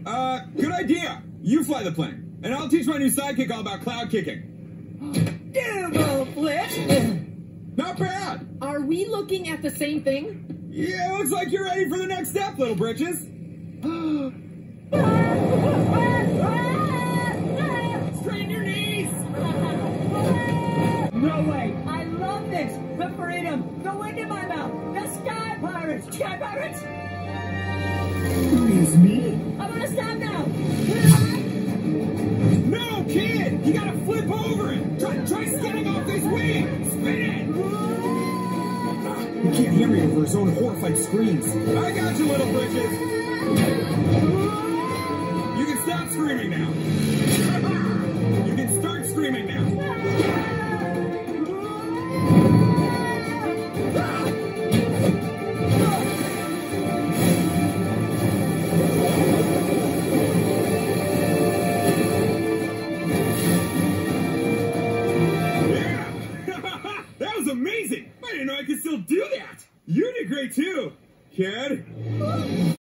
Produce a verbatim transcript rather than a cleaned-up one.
Uh, good idea. You fly the plane, and I'll teach my new sidekick all about cloud kicking. Double flip! Not bad. Are we looking at the same thing? Yeah, looks like you're ready for the next step, little britches. Strain your knees! No way! I love this! The freedom! The wind in my mouth! The sky pirates! Sky pirates! It's me? I wanna stop now! No, kid! You gotta flip over it! Try, try skidding off this wing! Spin it! You can't hear me over his own horrified screams. I got you, little britches! You can stop screaming now! You can start screaming now! That was amazing! I didn't know I could still do that! You did great too, kid!